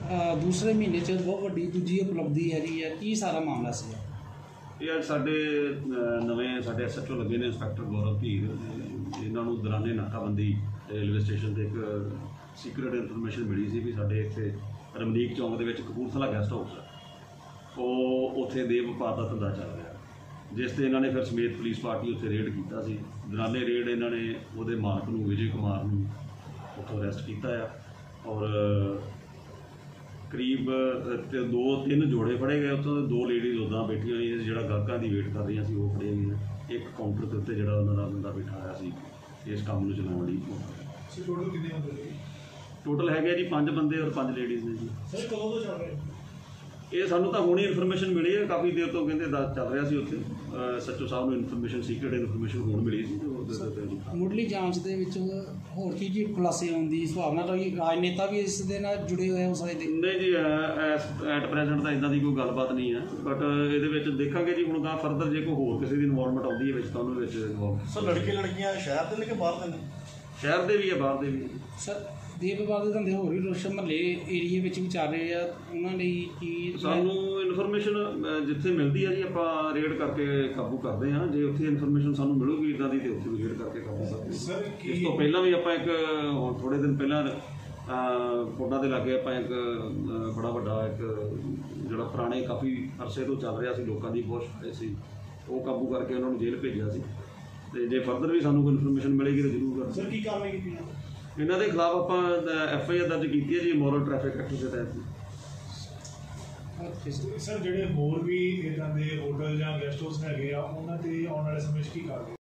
दूसरे महीने च बहुत वड्डी दूजी उपलब्धि है जी है की सारा मामला सी ये अज साडे नवें साडे SHO लगे ने इंस्पैक्टर गौरव धीर इन्हां नूं दौराने नाकाबंदी रेलवे स्टेशन ते एक सीक्रेट इनफॉर्मेशन मिली सी भी साडे इत्थे रमनीक चौंक दे विच कपूरथला गैसट हाउस है वो उत्थे देह वपार दा धंधा चल रहा जिस ते इन्हां ने फिर समेत पुलिस पार्टी उत्थे रेड कीता सी दौराने रेड इन्हां ने उहदे मालक नूं विजय कुमार नूं उत्थों अरैसट कीता है और करीब 2-3 जोड़े फड़े गए उत्थों दो लेडीज़ उदा बैठिया हुई जो गाहकों की वेट कर रही वो फड़िया गई एक काउंटर के उत्ते जो उन्होंने बंदा बैठा आया सी इस काम में चलाने लई टोटल है जी 5 बंदे और 5 लेडीज़ ने जी ये सानू तो हुणे इनफॉर्मेशन मिली है काफ़ी देर तो कहते चल रहा सी उत्थे SHO साहब नूं इनफॉर्मेशन सीक्रेट इनफॉर्मेशन हुण मिली सी मुढ़ली जांच दे विच होर की खुलासे होने की संभावना कोई राजनेता भी इस दे नाल जुड़े हुए हो सकदे नहीं जी एट प्रेजेंट तो इदां दी कोई गलबात नहीं है बट इहदे विच देखांगे जी हुण गा फरदर जे कोई होर किसी दी इन्वॉल्वमेंट आउंदी है विच तां उहनूं विच इन्वॉल्व सर लड़के लड़कियां शहर दे लेके बाहर दे ने शहर दे भी है बाहर दे भी सर देव वपार के धंधे होर भी रोश महल्ले एरिए में भी चल रहे हैं उन्होंने की सानू इनफॉर्मेशन जिथे मिलती है जी आप रेड करके काबू करते हैं जो उत्थे इनफॉर्मेशन सानू मिलूगी इदां दी ते उत्थे भी रेड करके काबू करते हैं इस तो पहला भी आप एक थोड़े दिन पहला कोटा के लागे आप एक बड़ा वड्डा एक जोड़ा पुराने काफ़ी अरसे तो चल रहा सी लोगों की बहुत सी वो काबू करके उन्होंने जेल भेजा सी ते जे फरदर भी सानू कोई इनफॉर्मेशन मिलेगी तो जरूर कर सर की कार्रवाई की इन्हों के खिलाफ आप FIR दर्ज की है जी मॉरल ट्रैफिक एक्ट के तहत सर ਜਿਹੜੇ ਹੋਰ ਵੀ ਇਦਾਂ ਦੇ ਹੋਟਲ ਜਾਂ ਗੈਸਟ ਹਾਊਸ ਹੈਗੇ ਆ ਉਹਨਾਂ ਤੇ ਆਉਣ ਵਾਲੇ ਸਮੇਂ 'ਚ ਕੀ ਕਰਦੇ